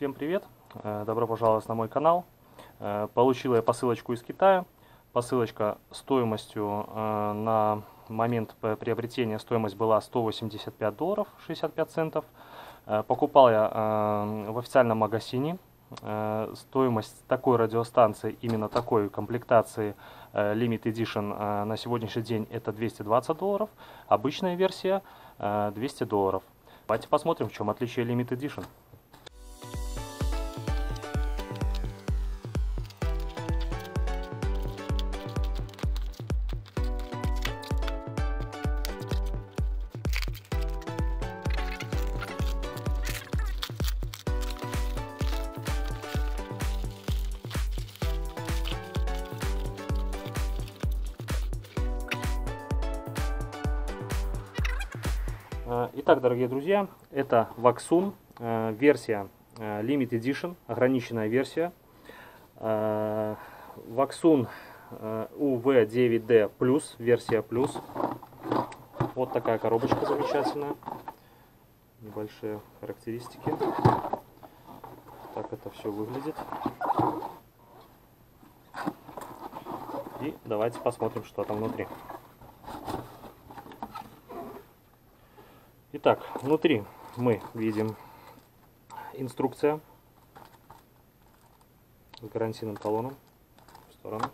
Всем привет! Добро пожаловать на мой канал. Получил я посылочку из Китая. Посылочка стоимостью на момент приобретения стоимость была $185 65 центов. Покупал я в официальном магазине. Стоимость такой радиостанции, именно такой комплектации Limited Edition на сегодняшний день это $220. Обычная версия $200. Давайте посмотрим, в чем отличие Limited Edition. Итак, дорогие друзья, это Vaksun, версия Limited Edition, ограниченная версия. Vaksun UV9D+, версия плюс. Вот такая коробочка замечательная. Небольшие характеристики. Так это все выглядит. И давайте посмотрим, что там внутри. Итак, внутри мы видим инструкция с гарантийным талоном. В сторону.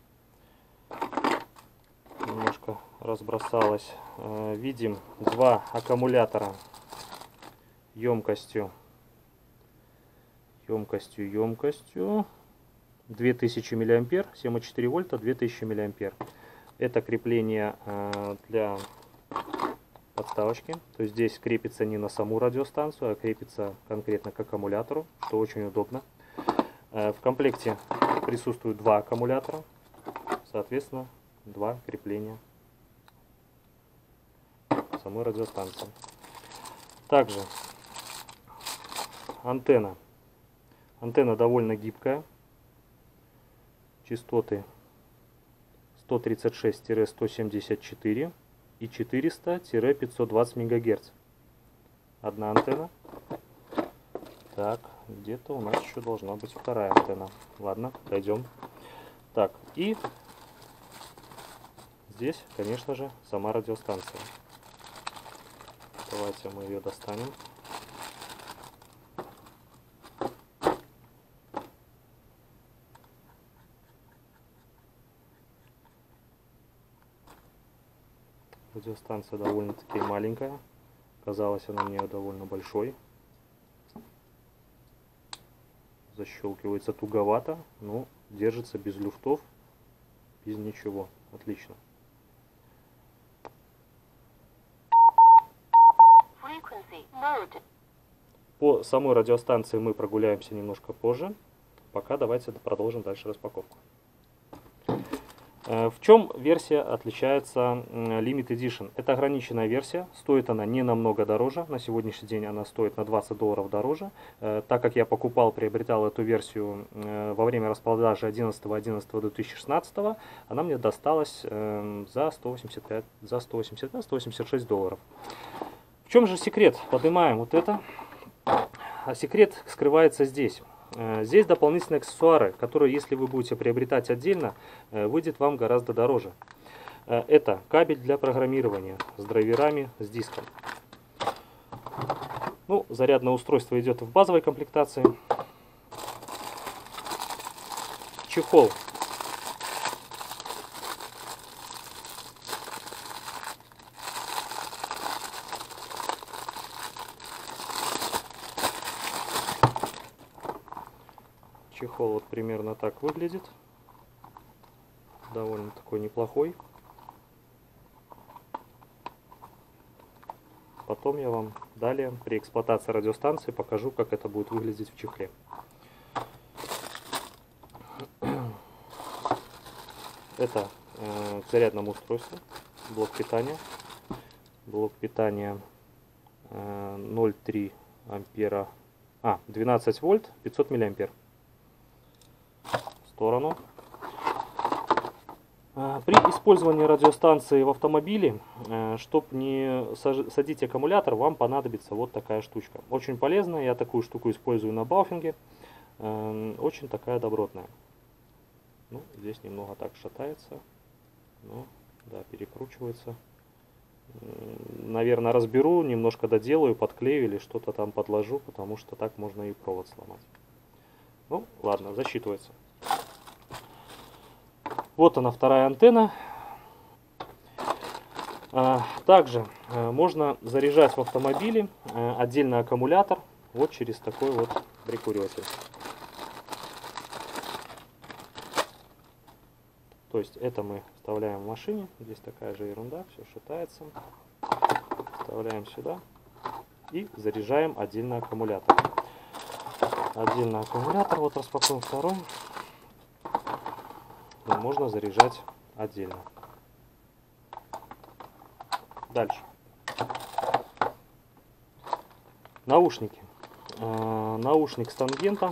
Немножко разбросалось. Видим два аккумулятора емкостью 2000 мА, 7,4 вольта, 2000 мА. Это крепление для подставочки, то есть здесь крепится не на саму радиостанцию, а крепится конкретно к аккумулятору, что очень удобно. В комплекте присутствуют два аккумулятора, соответственно, два крепления самой радиостанции. Также антенна. Антенна довольно гибкая, частоты 136-174 и 400-520 МГц. Одна антенна. Так, где-то у нас еще должна быть вторая антенна. Ладно, пойдем. Так, и здесь, конечно же, сама радиостанция. Давайте мы ее достанем. Радиостанция довольно-таки маленькая. Казалось, она мне довольно большой. Защелкивается туговато, но держится без люфтов, без ничего. Отлично. По самой радиостанции мы прогуляемся немножко позже. Пока давайте продолжим дальше распаковку. В чем версия отличается Limited Edition? Это ограниченная версия, стоит она не намного дороже, на сегодняшний день она стоит на $20 дороже. Так как я приобретал эту версию во время распродажи 11.11.2016, она мне досталась за $186. В чем же секрет? Поднимаем вот это. А секрет скрывается здесь. Здесь дополнительные аксессуары, которые, если вы будете приобретать отдельно, выйдет вам гораздо дороже. Это кабель для программирования с драйверами, с диском. Ну, зарядное устройство идет в базовой комплектации. Чехол. Чехол вот примерно так выглядит. Довольно такой неплохой. Потом я вам далее при эксплуатации радиостанции покажу, как это будет выглядеть в чехле. Это к зарядному устройству. Блок питания. Блок питания 0,3 ампера. 12 вольт, 500 миллиампер. Сторону. При использовании радиостанции в автомобиле, чтобы не садить аккумулятор, вам понадобится вот такая штучка. Очень полезная, я такую штуку использую на бауфинге. Очень такая добротная. Ну, здесь немного так шатается. Ну, да, перекручивается. Наверное, разберу, немножко доделаю, подклею или что-то там подложу, потому что так можно и провод сломать. Ну, ладно, засчитывается. Вот она, вторая антенна. Также можно заряжать в автомобиле отдельно аккумулятор вот через такой вот прикуриватель. То есть это мы вставляем в машине. Здесь такая же ерунда, все шатается. Вставляем сюда и заряжаем отдельно аккумулятор. Отдельно аккумулятор, вот распакуем второй. Можно заряжать отдельно. Дальше. Наушники. Наушник с тангентом.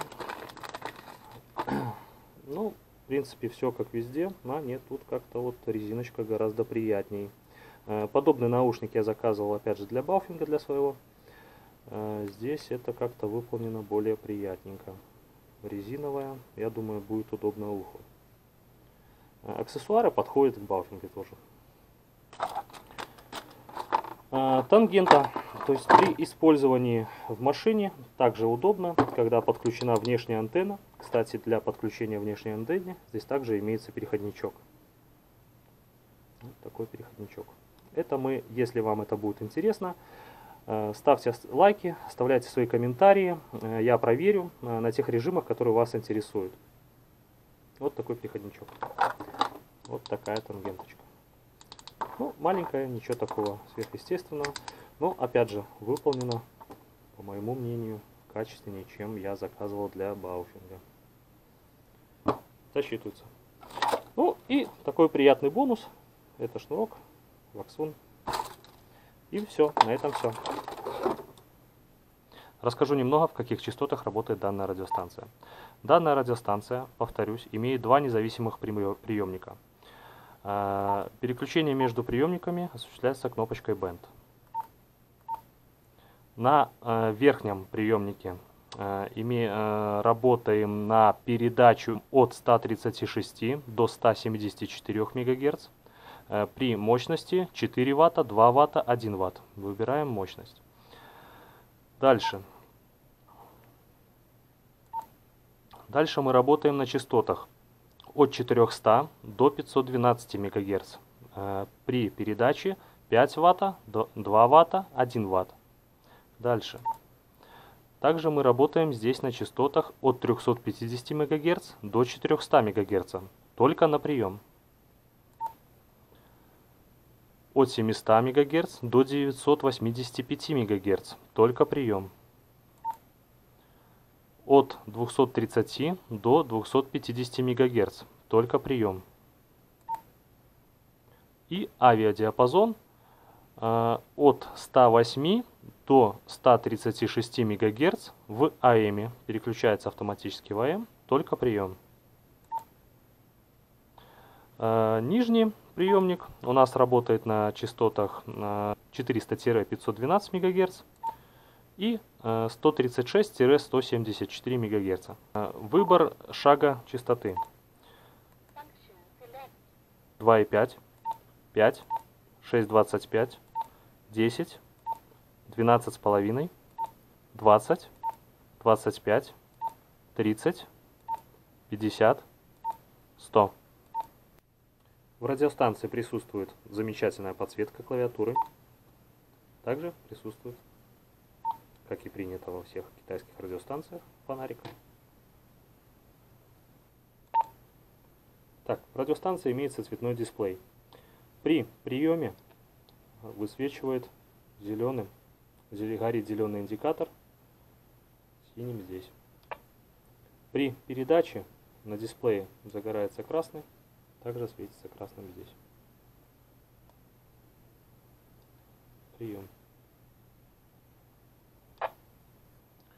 Ну, в принципе, все как везде. А нет, тут как-то вот резиночка гораздо приятней. Подобный наушник я заказывал, опять же, для бауфинга, для своего. Здесь это как-то выполнено более приятненько. Резиновая, я думаю, будет удобно уху. Аксессуары подходят к бауфингу тоже. Тангента, то есть при использовании в машине также удобно, когда подключена внешняя антенна. Кстати, для подключения внешней антенны здесь также имеется переходничок. Вот такой переходничок. Это мы, если вам это будет интересно, ставьте лайки, оставляйте свои комментарии. Я проверю на тех режимах, которые вас интересуют. Вот такой переходничок. Вот такая тангенточка. Ну, маленькая, ничего такого сверхъестественного. Но, опять же, выполнено, по моему мнению, качественнее, чем я заказывал для бауфинга. Засчитывается. Ну, и такой приятный бонус. Это шнурок, ваксун. И все, на этом все. Расскажу немного, в каких частотах работает данная радиостанция. Данная радиостанция, повторюсь, имеет два независимых приемника. Переключение между приемниками осуществляется кнопочкой Band. На верхнем приемнике работаем на передачу от 136 до 174 МГц при мощности 4 Вт, 2 Вт, 1 Вт. Выбираем мощность. Дальше мы работаем на частотах от 400 до 512 МГц при передаче 5 Вт, 2 Вт, 1 Вт. Дальше. Также мы работаем здесь на частотах от 350 МГц до 400 МГц, только на прием. От 700 МГц до 985 МГц, только прием. От 230 до 250 МГц, только прием. И авиадиапазон от 108 до 136 МГц в АМ. Переключается автоматически в АМ, только прием. Нижний приемник у нас работает на частотах 400-512 МГц и 136-174 МГц. Выбор шага частоты 2,5, 5, 6,25, 10, 12,5, 20, 25, 30, 50, 100. В радиостанции присутствует замечательная подсветка клавиатуры. Также присутствует, как и принято во всех китайских радиостанциях, фонарик. Так, в радиостанции имеется цветной дисплей. При приеме высвечивает зеленым, горит зеленый индикатор, синим здесь. При передаче на дисплее загорается красный, также светится красным здесь. Прием.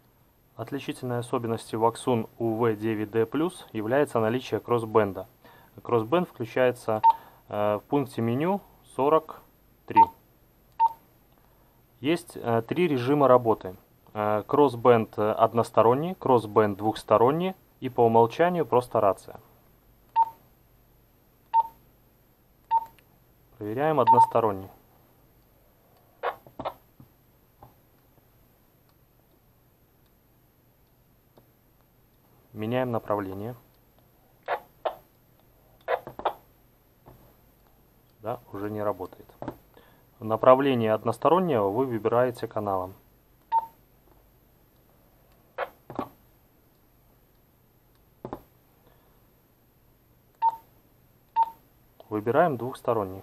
Отличительной особенностью Vaksun UV9D Plus является наличие кроссбенда. Crossband включается в пункте меню 43. Есть 3 режима работы. Crossband односторонний, Crossband двухсторонний и по умолчанию просто рация. Проверяем односторонний. Меняем направление. Да, уже не работает. Направление одностороннего вы выбираете каналом. Выбираем двухсторонний.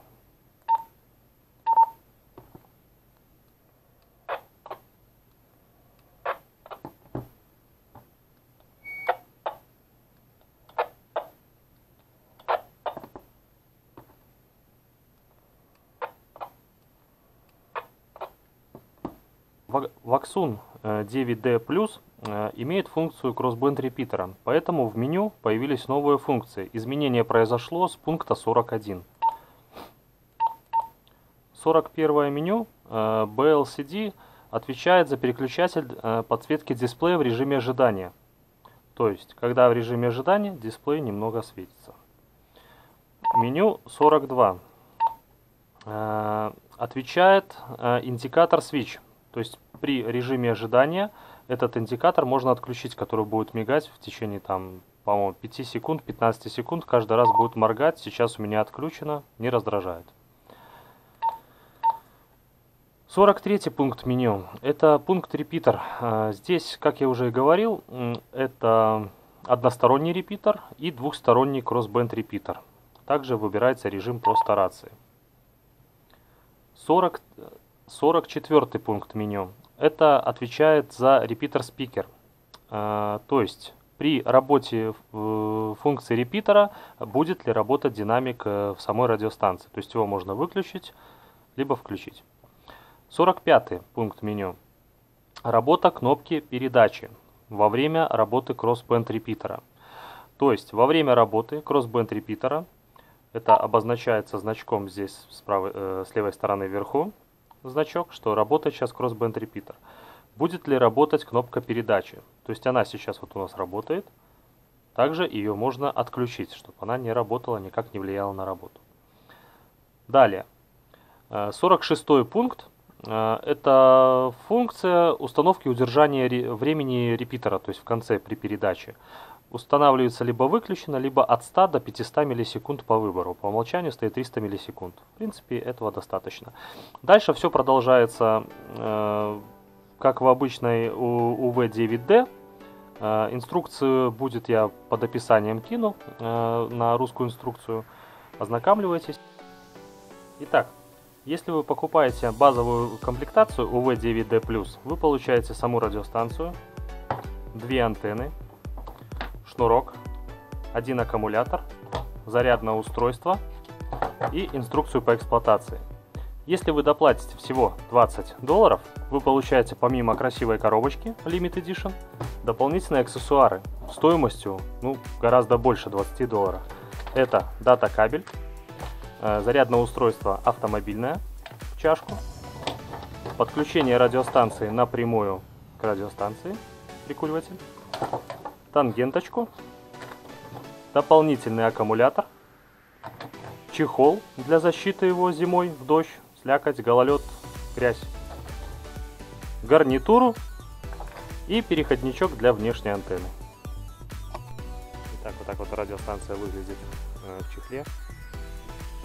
Waxun 9D+ имеет функцию Crossband репитера, поэтому в меню появились новые функции. Изменение произошло с пункта 41. 41 меню BLCD отвечает за переключатель подсветки дисплея в режиме ожидания. То есть, когда в режиме ожидания дисплей немного светится. Меню 42 отвечает индикатор Switch. То есть при режиме ожидания этот индикатор можно отключить, который будет мигать в течение, там, по-моему, 5 секунд, 15 секунд. Каждый раз будет моргать. Сейчас у меня отключено, не раздражает. 43 пункт меню. Это пункт репитер. Здесь, как я уже и говорил, это односторонний репитер и двухсторонний Crossband репитер. Также выбирается режим просто рации. 44 пункт меню. Это отвечает за репитер спикер. То есть при работе функции репитера будет ли работать динамик в самой радиостанции. То есть его можно выключить, либо включить. 45 пункт меню. Работа кнопки передачи во время работы Crossband репитера. То есть во время работы Crossband репитера, это обозначается значком здесь с левой стороны вверху, значок, что работает сейчас Crossband репитер. Будет ли работать кнопка передачи? То есть она сейчас вот у нас работает. Также ее можно отключить, чтобы она не работала, никак не влияла на работу. Далее. 46 пункт. Это функция установки и удержания времени репитера, то есть в конце при передаче. Устанавливается либо выключено, либо от 100 до 500 миллисекунд по выбору. По умолчанию стоит 300 миллисекунд. В принципе, этого достаточно. Дальше все продолжается, как в обычной UV9D. Инструкцию будет я под описанием кину на русскую инструкцию. Ознакомливайтесь. Итак, если вы покупаете базовую комплектацию UV9D+, вы получаете саму радиостанцию, 2 антенны, шнурок, 1 аккумулятор, зарядное устройство и инструкцию по эксплуатации. Если вы доплатите всего $20, вы получаете помимо красивой коробочки Limited Edition дополнительные аксессуары стоимостью гораздо больше $20. Это дата-кабель, зарядное устройство автомобильное в чашку, подключение радиостанции напрямую к радиостанции, прикуриватель, тангенточку, дополнительный аккумулятор, чехол для защиты его зимой в дождь, слякоть, гололед, грязь, гарнитуру и переходничок для внешней антенны. Итак, вот так вот радиостанция выглядит в чехле.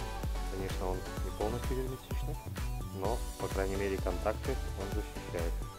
Конечно, он не полностью герметичный, но, по крайней мере, контакты он защищает.